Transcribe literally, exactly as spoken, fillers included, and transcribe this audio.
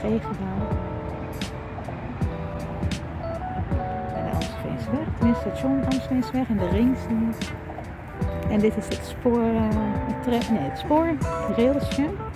gebouw. En de Amstelveenseweg, tenminste het station Amstelveenseweg en de ring zie je. En dit is het spoor, uh, het, nee, het spoor, het railstation.